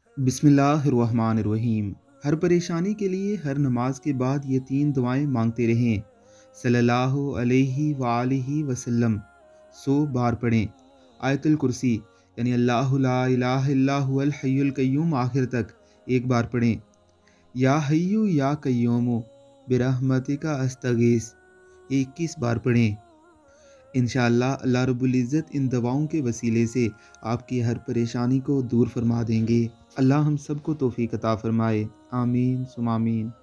बिस्मिल्लाहिर्रहमानिर्रहीम। हर परेशानी के लिए हर नमाज के बाद ये 3 दुआएं मांगते रहें। सल्लल्लाहु अलैहि वालिहि वसल्लम 100 बार पढ़ें। आयतुल कुर्सी यानी अल्लाहु ला इलाहा इल्ला हुवल हय्युल कय्यूम आखिर तक 1 बार पढ़ें। या हय्यु या कय्यूमु बिरहमतिका अस्तगीस 21 बार पढ़ें। इंशाअल्लाह अल्लाह रब्बुल इज़्ज़त इन दवाओं के वसीले से आपकी हर परेशानी को दूर फरमा देंगे। अल्लाह हम सबको तौफीक अता फ़रमाए। आमीन सुम आमीन।